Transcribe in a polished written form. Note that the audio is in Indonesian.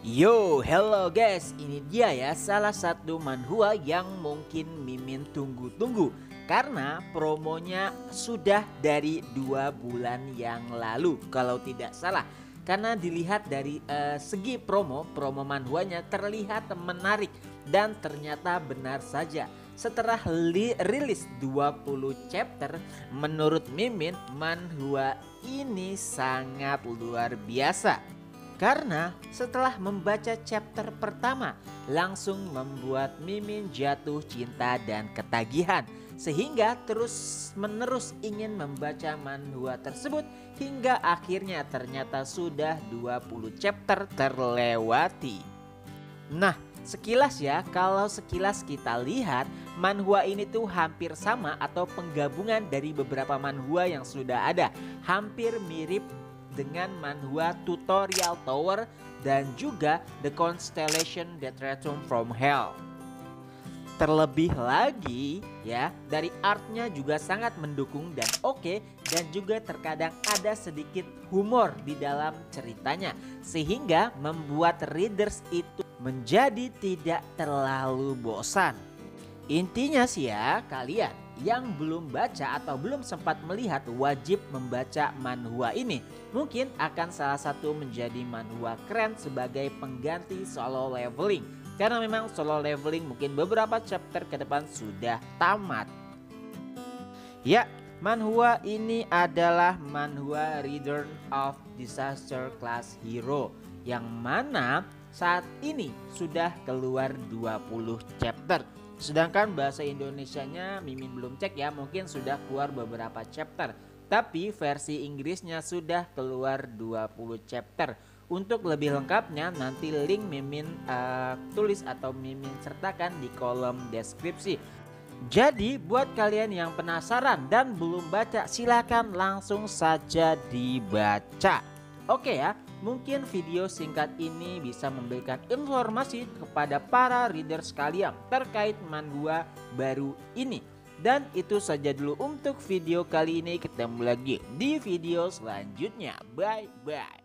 Yo, hello guys, ini dia ya salah satu manhwa yang mungkin Mimin tunggu-tunggu karena promonya sudah dari 2 bulan yang lalu kalau tidak salah. Karena dilihat dari segi promo manhwanya terlihat menarik dan ternyata benar saja. Setelah rilis 20 chapter, menurut Mimin manhwa ini sangat luar biasa. Karena setelah membaca chapter pertama langsung membuat Mimin jatuh cinta dan ketagihan, sehingga terus menerus ingin membaca manhwa tersebut hingga akhirnya ternyata sudah 20 chapter terlewati. Nah, sekilas ya, kalau sekilas kita lihat manhwa ini tuh hampir sama atau penggabungan dari beberapa manhwa yang sudah ada, hampir mirip dengan manhwa Tutorial Tower dan juga The Constellation That Returned from Hell. Terlebih lagi ya, dari artnya juga sangat mendukung dan oke, dan juga terkadang ada sedikit humor di dalam ceritanya sehingga membuat readers itu menjadi tidak terlalu bosan. Intinya sih ya, kalian yang belum baca atau belum sempat melihat wajib membaca manhwa ini. Mungkin akan salah satu menjadi manhwa keren sebagai pengganti solo leveling. Karena memang solo leveling mungkin beberapa chapter ke depan sudah tamat. Ya, manhwa ini adalah manhwa Return of Disaster Class Hero, yang mana saat ini sudah keluar 20 chapter. Sedangkan bahasa Indonesianya Mimin belum cek ya, mungkin sudah keluar beberapa chapter. Tapi versi Inggrisnya sudah keluar 20 chapter. Untuk lebih lengkapnya nanti link Mimin tulis atau Mimin sertakan di kolom deskripsi. Jadi buat kalian yang penasaran dan belum baca, silakan langsung saja dibaca. Oke ya, mungkin video singkat ini bisa memberikan informasi kepada para reader sekalian terkait manhwa baru ini. Dan itu saja dulu untuk video kali ini, ketemu lagi di video selanjutnya. Bye bye.